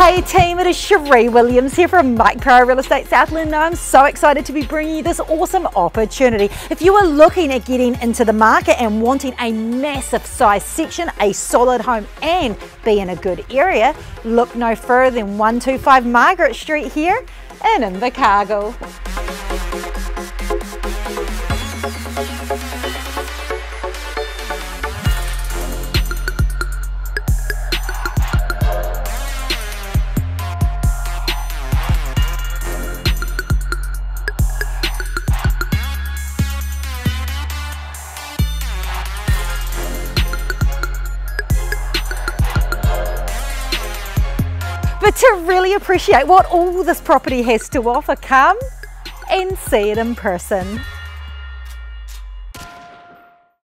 Hey team, it is Cherie Williams here from Mike Power Real Estate Southland. I'm so excited to be bringing you this awesome opportunity. If you are looking at getting into the market and wanting a massive size section, a solid home and be in a good area, look no further than 125 Margaret Street here in Invercargill. But to really appreciate what all this property has to offer, come and see it in person.